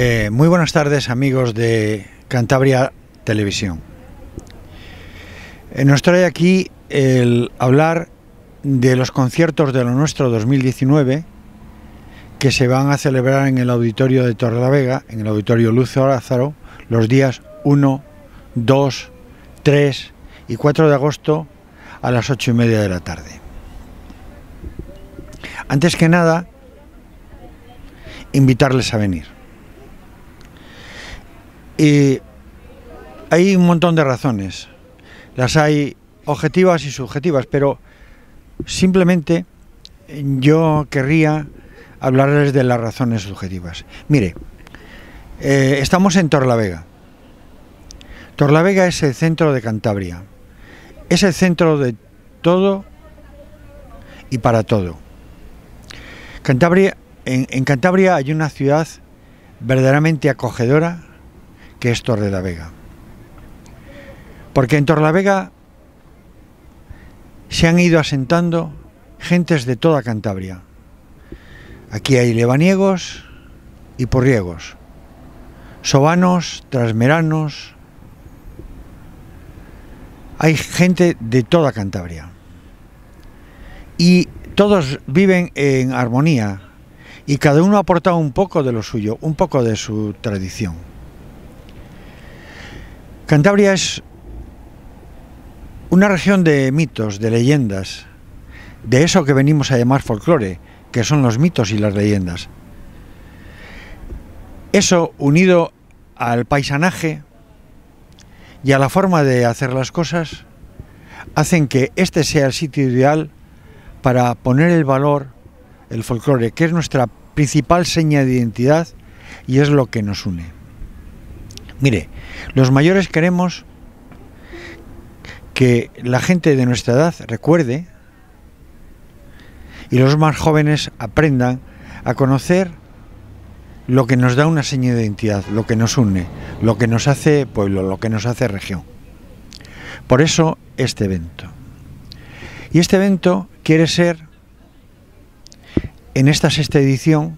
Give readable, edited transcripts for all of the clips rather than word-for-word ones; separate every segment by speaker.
Speaker 1: Muy buenas tardes, amigos de Cantabria Televisión. Nos trae aquí el hablar de los conciertos de lo nuestro 2019 que se van a celebrar en el auditorio de Torrelavega, en el auditorio Luz Lázaro, los días 1, 2, 3 y 4 de agosto a las 8:30 de la tarde. Antes que nada, invitarles a venir. Y hay un montón de razones. Las hay objetivas y subjetivas, pero simplemente yo querría hablarles de las razones subjetivas. Mire, estamos en Torrelavega. Torrelavega es el centro de Cantabria. Es el centro de todo y para todo. En Cantabria hay una ciudad verdaderamente acogedora que es Torrelavega. Porque en Torrelavega se han ido asentando gentes de toda Cantabria. Aquí hay lebaniegos y porriegos, sobanos, trasmeranos. Hay gente de toda Cantabria. Y todos viven en armonía. Y cada uno ha aportado un poco de lo suyo, un poco de su tradición. Cantabria es una región de mitos, de leyendas, de eso que venimos a llamar folclore, que son los mitos y las leyendas. Eso, unido al paisanaje y a la forma de hacer las cosas, hacen que este sea el sitio ideal para poner el valor, el folclore, que es nuestra principal seña de identidad y es lo que nos une. Mire, los mayores queremos que la gente de nuestra edad recuerde y los más jóvenes aprendan a conocer lo que nos da una seña de identidad, lo que nos une, lo que nos hace pueblo, lo que nos hace región. Por eso este evento. Y este evento quiere ser, en esta sexta edición,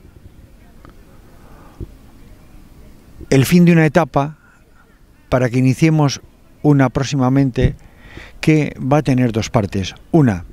Speaker 1: el fin de una etapa para que iniciemos una próximamente que va a tener dos partes. Una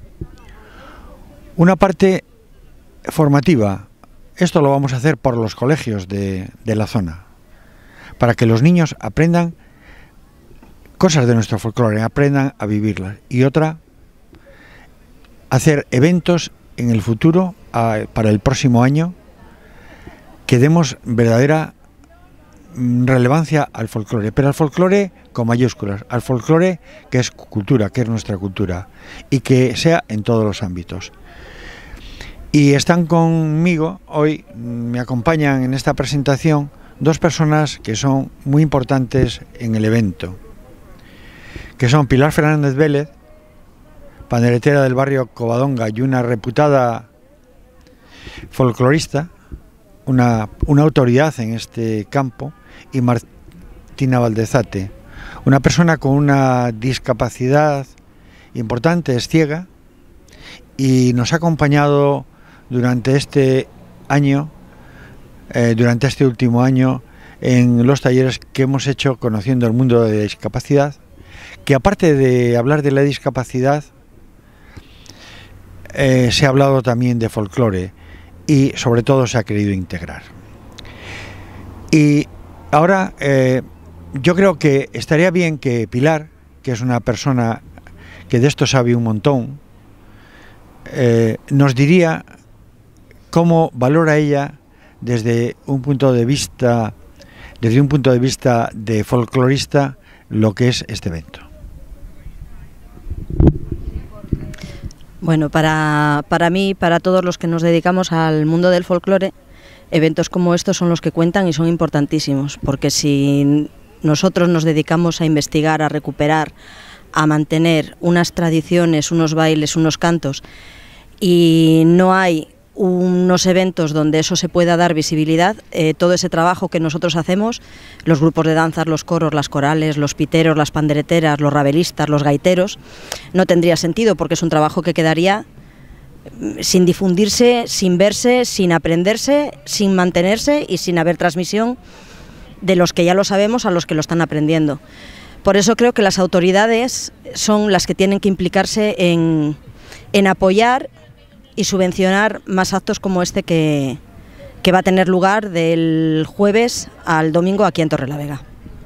Speaker 1: parte formativa. Esto lo vamos a hacer por los colegios de la zona, para que los niños aprendan cosas de nuestro folclore, aprendan a vivirlas. Y otra, hacer eventos en el futuro, para el próximo año, que demos verdadera relevancia al folclore, pero al folclore con mayúsculas, al folclore que es cultura, que es nuestra cultura, y que sea en todos los ámbitos. Y están conmigo hoy, me acompañan en esta presentación dos personas que son muy importantes en el evento, que son Pilar Fernández Vélez, panderetera del barrio Covadonga y una reputada folclorista, una autoridad en este campo, y Martina Valdezate, una persona con una discapacidad importante, es ciega, y nos ha acompañado durante este año, durante este último año, en los talleres que hemos hecho conociendo el mundo de la discapacidad, que aparte de hablar de la discapacidad, se ha hablado también de folclore y sobre todo se ha querido integrar. Y ahora yo creo que estaría bien que Pilar, que es una persona que de esto sabe un montón, nos diría cómo valora ella desde un punto de vista de folclorista lo que es este evento.
Speaker 2: Bueno, para mí, para todos los que nos dedicamos al mundo del folclore, eventos como estos son los que cuentan y son importantísimos, porque si nosotros nos dedicamos a investigar, a recuperar, a mantener unas tradiciones, unos bailes, unos cantos, y no hay unos eventos donde eso se pueda dar visibilidad, todo ese trabajo que nosotros hacemos, los grupos de danzas, los coros, las corales, los piteros, las pandereteras, los rabelistas, los gaiteros, no tendría sentido porque es un trabajo que quedaría sin difundirse, sin verse, sin aprenderse, sin mantenerse y sin haber transmisión de los que ya lo sabemos a los que lo están aprendiendo. Por eso creo que las autoridades son las que tienen que implicarse en apoyar y subvencionar más actos como este que va a tener lugar del jueves al domingo aquí en Torrelavega.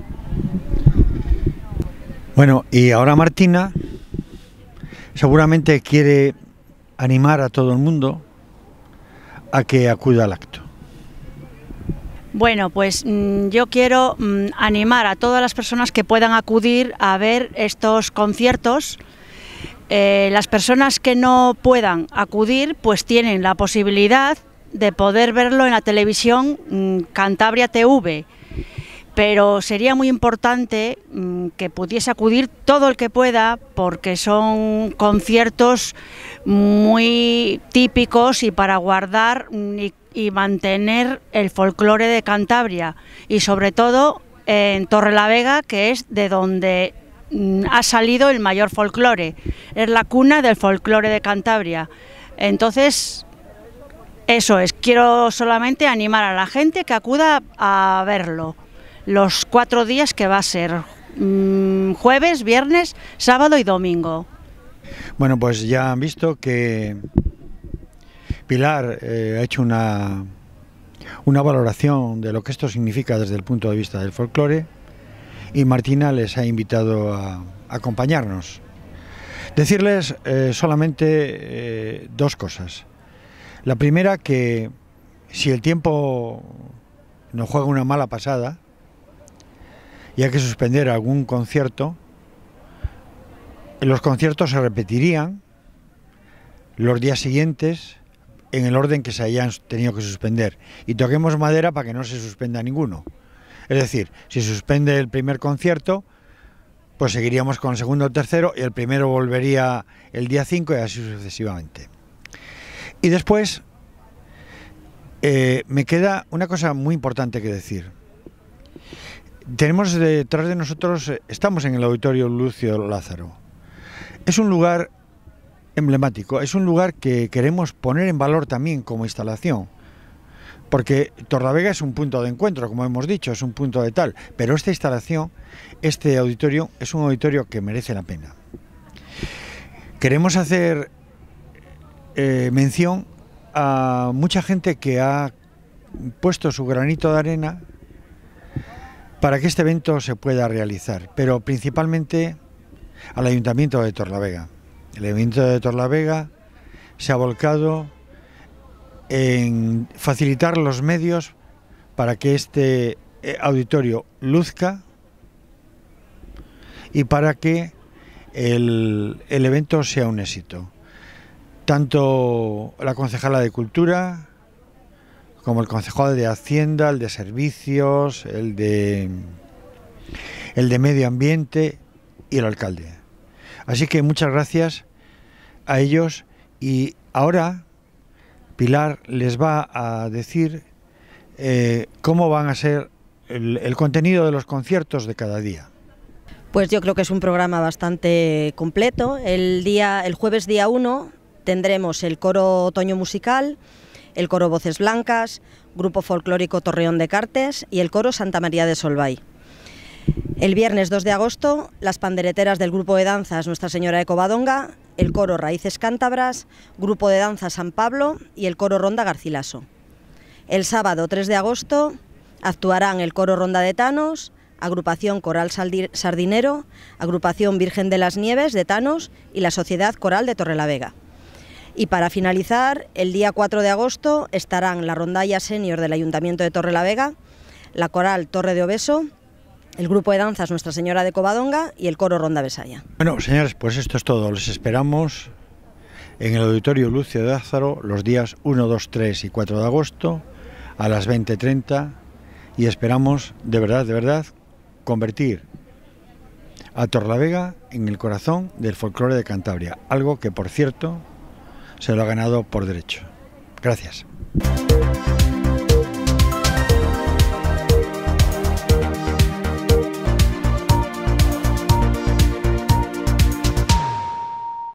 Speaker 1: Bueno, y ahora Martina seguramente quiere animar a todo el mundo a que acuda al acto.
Speaker 3: Bueno, pues yo quiero animar a todas las personas que puedan acudir a ver estos conciertos. Las personas que no puedan acudir pues tienen la posibilidad de poder verlo en la televisión Cantabria TV, pero sería muy importante que pudiese acudir todo el que pueda, porque son conciertos muy típicos y para guardar y mantener el folclore de Cantabria, y sobre todo en Torrelavega, que es de donde ha salido el mayor folclore, es la cuna del folclore de Cantabria. Entonces, eso es, quiero solamente animar a la gente que acuda a verlo los 4 días que va a ser, jueves, viernes, sábado y domingo.
Speaker 1: Bueno, pues ya han visto que Pilar ha hecho una valoración de lo que esto significa desde el punto de vista del folclore, y Martina les ha invitado a acompañarnos. Decirles solamente 2 cosas. La primera, que si el tiempo nos juega una mala pasada y hay que suspender algún concierto, los conciertos se repetirían los días siguientes en el orden que se hayan tenido que suspender, y toquemos madera para que no se suspenda ninguno. Es decir, si se suspende el primer concierto, pues seguiríamos con el segundo o tercero, y el primero volvería el día 5 y así sucesivamente. Y después me queda una cosa muy importante que decir. Tenemos detrás de nosotros, estamos en el Auditorio Lucio Lázaro. Es un lugar emblemático, es un lugar que queremos poner en valor también como instalación, porque Torrelavega es un punto de encuentro, como hemos dicho, es un punto de tal, pero esta instalación, este auditorio, es un auditorio que merece la pena. Queremos hacer mención a mucha gente que ha puesto su granito de arena para que este evento se pueda realizar, pero principalmente al Ayuntamiento de Torrelavega. El Ayuntamiento de Torrelavega se ha volcado en facilitar los medios para que este auditorio luzca y para que el evento sea un éxito. Tanto la concejala de Cultura como el concejal de Hacienda, el de Servicios, el de Medio Ambiente y el alcalde. Así que muchas gracias a ellos, y ahora Pilar les va a decir cómo van a ser el contenido de los conciertos de cada día.
Speaker 2: Pues yo creo que es un programa bastante completo. El jueves día 1 tendremos el coro Otoño Musical, el coro Voces Blancas, grupo folclórico Torreón de Cartes y el coro Santa María de Solvay. El viernes 2 de agosto, las pandereteras del grupo de danzas Nuestra Señora de Covadonga, el coro Raíces Cántabras, grupo de danza San Pablo y el coro Ronda Garcilaso. El sábado 3 de agosto actuarán el coro Ronda de Tanos, agrupación Coral Sardinero, agrupación Virgen de las Nieves de Tanos y la Sociedad Coral de Torrelavega. Y para finalizar, el día 4 de agosto estarán la rondalla senior del Ayuntamiento de Torrelavega, la coral Torre de Obeso, el grupo de danzas Nuestra Señora de Covadonga y el coro Ronda Besaya.
Speaker 1: Bueno, señores, pues esto es todo. Les esperamos en el Auditorio Lucio de Lázaro los días 1, 2, 3 y 4 de agosto a las 20:30, y esperamos de verdad convertir a Torrelavega en el corazón del folclore de Cantabria, algo que, por cierto, se lo ha ganado por derecho. Gracias.